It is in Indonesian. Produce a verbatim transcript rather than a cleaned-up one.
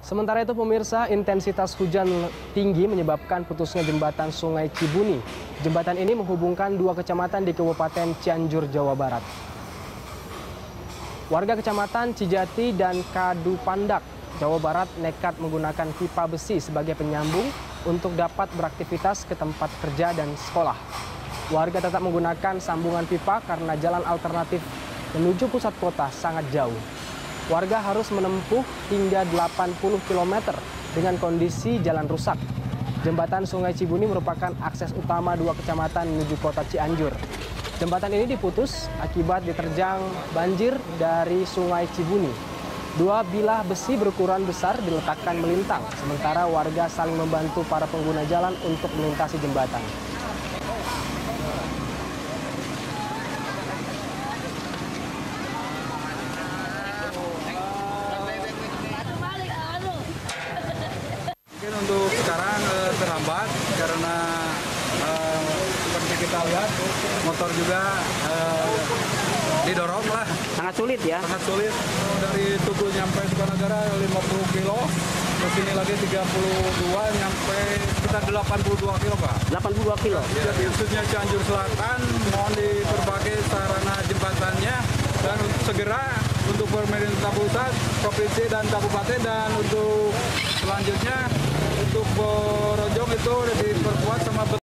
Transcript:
Sementara itu pemirsa, intensitas hujan tinggi menyebabkan putusnya jembatan Sungai Cibuni. Jembatan ini menghubungkan dua kecamatan di Kabupaten Cianjur, Jawa Barat. Warga kecamatan Cijati dan Kadupandak, Jawa Barat nekat menggunakan pipa besi sebagai penyambung untuk dapat beraktivitas ke tempat kerja dan sekolah. Warga tetap menggunakan sambungan pipa karena jalan alternatif menuju pusat kota sangat jauh. Warga harus menempuh hingga delapan puluh kilometer dengan kondisi jalan rusak. Jembatan Sungai Cibuni merupakan akses utama dua kecamatan menuju kota Cianjur. Jembatan ini diputus akibat diterjang banjir dari Sungai Cibuni. Dua bilah besi berukuran besar diletakkan melintang, sementara warga saling membantu para pengguna jalan untuk melintasi jembatan. Mungkin untuk sekarang eh, terhambat karena eh, seperti kita lihat motor juga eh, didorong lah. Sangat sulit ya? Sangat sulit. Oh, dari Tugu nyampe Sukanagara lima puluh kilo, ke sini lagi tiga puluh dua, nyampe sekitar delapan puluh dua kilo Pak. delapan puluh dua kilo? Jadi khususnya Cianjur Selatan, mohon diperbaiki sarana jembatannya dan segera untuk pemerintah pusat, provinsi dan kabupaten, dan untuk selanjutnya untuk Borojong itu diperkuat sama